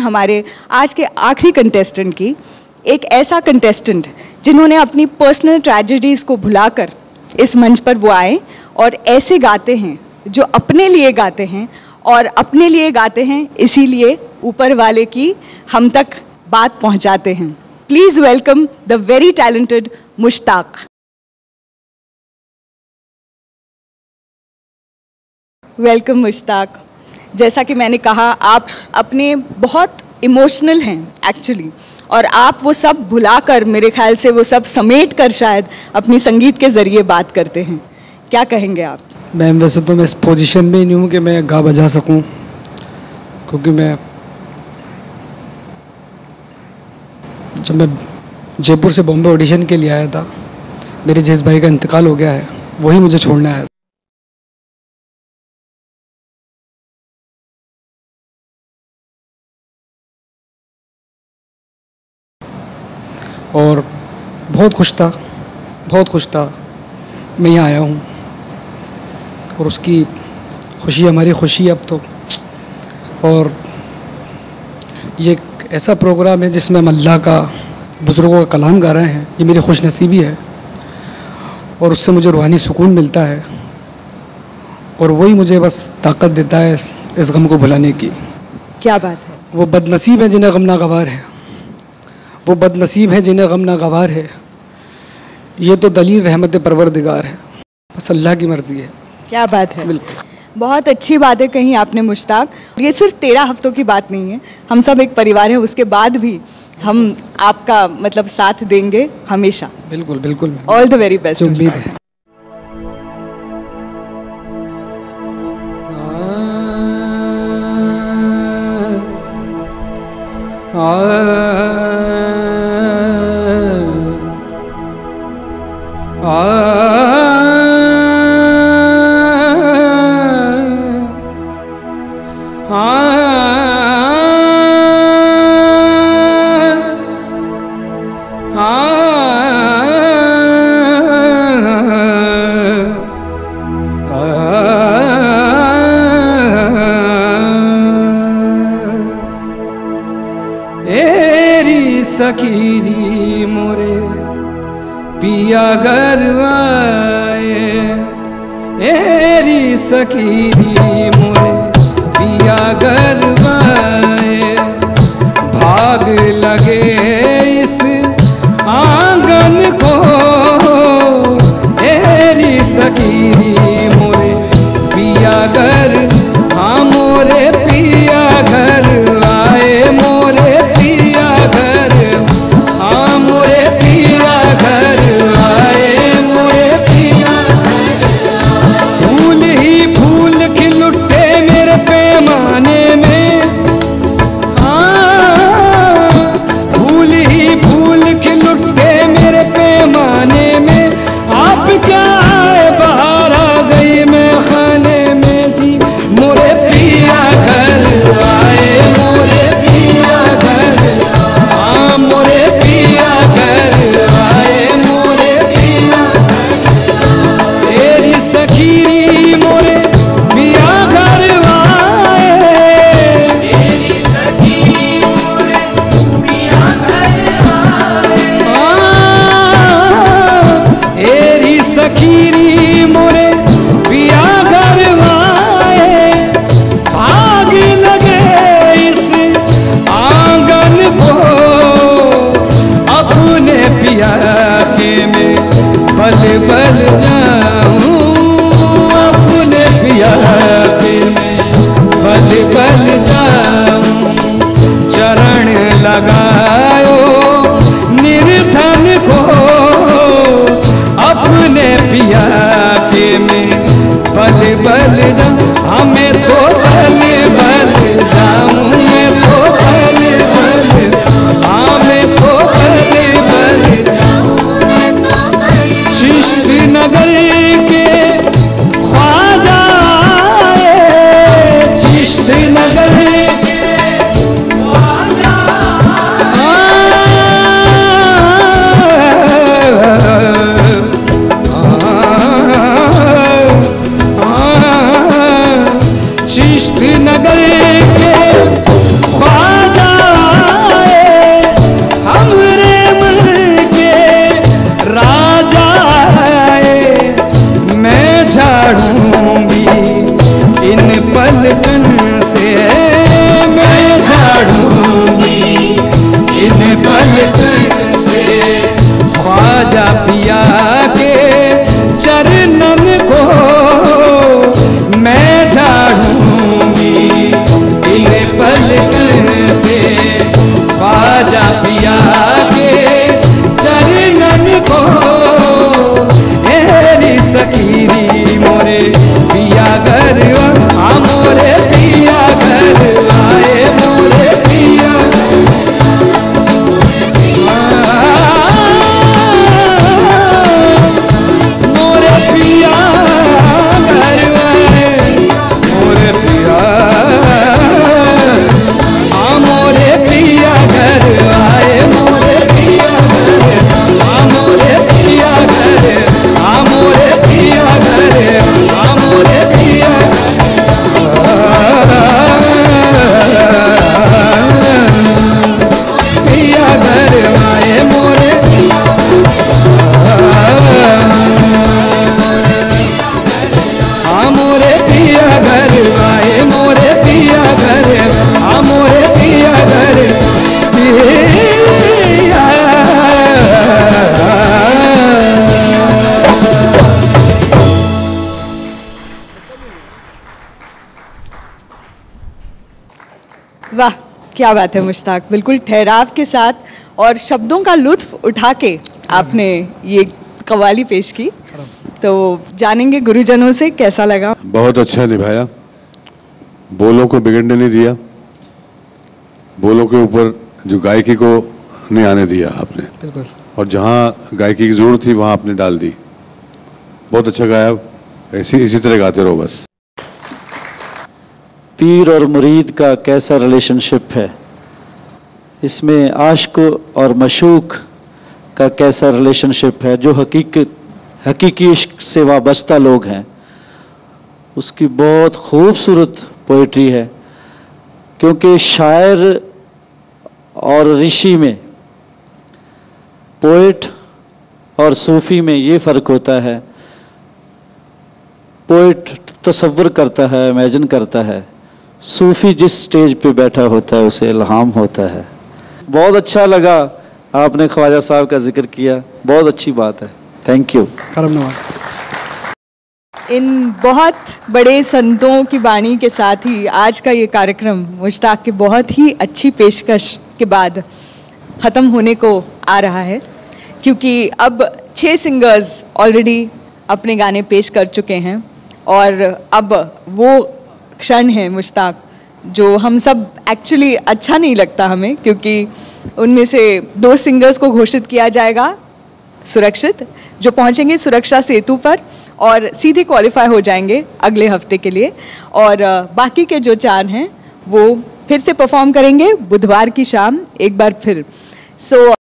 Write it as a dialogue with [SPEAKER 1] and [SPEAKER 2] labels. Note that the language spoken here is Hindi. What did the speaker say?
[SPEAKER 1] हमारे आज के आखिरी कंटेस्टेंट की, एक ऐसा कंटेस्टेंट जिन्होंने अपनी पर्सनल ट्रेजेडीज़ को भुलाकर इस मंच पर वो आए और ऐसे गाते हैं जो अपने लिए गाते हैं, और अपने लिए गाते हैं इसीलिए ऊपर वाले की हम तक बात पहुंचाते हैं। Please welcome the very talented Mushtaq. Welcome Mushtaq. जैसा कि मैंने कहा, आप अपने बहुत इमोशनल हैं एक्चुअली, और आप वो सब भुलाकर, मेरे ख्याल से वो सब समेट कर शायद अपनी संगीत के ज़रिए बात करते हैं। क्या कहेंगे आप?
[SPEAKER 2] मैम, वैसे तो मैं इस पोजीशन में नहीं हूँ कि मैं गा बजा सकूँ, क्योंकि जब मैं जयपुर से बॉम्बे ऑडिशन के लिए आया था, मेरे जिस भाई का इंतकाल हो गया है, वही मुझे छोड़ने आया था। और बहुत खुश था मैं यहाँ आया हूँ, और उसकी खुशी हमारी खुशी अब तो। और ये एक ऐसा प्रोग्राम है जिसमें हम अल्लाह का, बुज़ुर्गों का कलाम गा रहे हैं। ये मेरी खुशनसीबी है, और उससे मुझे रूहानी सुकून मिलता है, और वही मुझे बस ताकत देता है इस गम को भुलाने की।
[SPEAKER 1] क्या बात है।
[SPEAKER 2] वो बदनसीब है जिन्हें गम नागवार है, वो बदनसीब है जिन्हें गम नागवार है, ये तो दलील रहमत परवरदिगार है, बस अल्लाह की मर्ज़ी है।
[SPEAKER 1] क्या बात है।
[SPEAKER 2] बिल्कुल,
[SPEAKER 1] बहुत अच्छी बात है कहीं आपने मुश्ताक। ये सिर्फ 13 हफ्तों की बात नहीं है, हम सब एक परिवार है, उसके बाद भी हम आपका मतलब साथ देंगे हमेशा।
[SPEAKER 2] बिल्कुल बिल्कुल।
[SPEAKER 1] All the very best.
[SPEAKER 2] उम्मीद है। सकीरी मोरे पिया गरवाए, एरी सकीरी मोरे पिया गरवाए, भाग लगे इस आंगन को, एरी सकीरी मोरे पिया घर, हाँ मोरे पिया घर आए, मोरे पिया घर, हाँ मोरे पिया घर आए, मोरे पिया। फूल ही फूल खिल उठे मेरे पैमाने में, हाँ फूल ही फूल खिल उठे मेरे पैमाने में, आप क्या आए बाहर आ गई मैं खाने में जी, मोरे पिया घर आए, मोरे पिया घर, हाँ मोरे पिया घर आए, मोरे पिया। तेरी सखीरी मोरे पिया घर आए, तेरी सखीरी मोरे पिया घर आए, तेरी सखीरी मोरे पिया घर आए, भाग लगे इस आंगन को, अपने पिया के में बल बल जाऊं, अपने पिया के में बल बल जाऊं, चरण लगायो निर्धन को, अपने पिया के में बल बल जाऊं, हमें तो बल बल जाऊं, मैं तो बल बल, हमें तो बल बल जाऊं, चिश्त नगर के ख्वाजा आए, चिश्त नगर के ख्वाजा
[SPEAKER 1] क्या बात है मुश्ताक, बिल्कुल ठहराव के साथ और शब्दों का लुत्फ उठा के आपने ये कव्वाली पेश की। तो जानेंगे गुरुजनों से कैसा लगा।
[SPEAKER 3] बहुत अच्छा निभाया, बोलों को बिगड़ने नहीं दिया, बोलों के ऊपर जो गायकी को नहीं आने दिया आपने,
[SPEAKER 2] बिल्कुल।
[SPEAKER 3] और जहाँ गायकी की जरूरत थी वहाँ आपने डाल दी। बहुत अच्छा गाया, इसी तरह गाते रहो बस।
[SPEAKER 4] पीर और मुरीद का कैसा रिलेशनशिप है, इसमें आशिक और मशूक का कैसा रिलेशनशिप है, जो हकीकी इश्क से वाबस्ता लोग हैं, उसकी बहुत खूबसूरत पोइट्री है। क्योंकि शायर और ऋषि में, पोइट और सूफ़ी में ये फ़र्क होता है। पोइट तसव्वुर करता है, इमेजिन करता है, सूफ़ी जिस स्टेज पे बैठा होता है उसे इल्हाम होता है। बहुत अच्छा लगा आपने ख्वाजा साहब का जिक्र किया, बहुत अच्छी बात है, थैंक यू।
[SPEAKER 2] करम नवाज।
[SPEAKER 1] इन बहुत बड़े संतों की वाणी के साथ ही आज का ये कार्यक्रम मुश्ताक की बहुत ही अच्छी पेशकश के बाद ख़त्म होने को आ रहा है, क्योंकि अब 6 सिंगर्स ऑलरेडी अपने गाने पेश कर चुके हैं और अब वो क्षण है मुश्ताक जो हम सब एक्चुअली अच्छा नहीं लगता हमें, क्योंकि उनमें से 2 सिंगर्स को घोषित किया जाएगा सुरक्षित, जो पहुंचेंगे सुरक्षा सेतु पर और सीधे क्वालिफाई हो जाएंगे अगले हफ्ते के लिए, और बाकी के जो 4 हैं वो फिर से परफॉर्म करेंगे बुधवार की शाम एक बार फिर। सो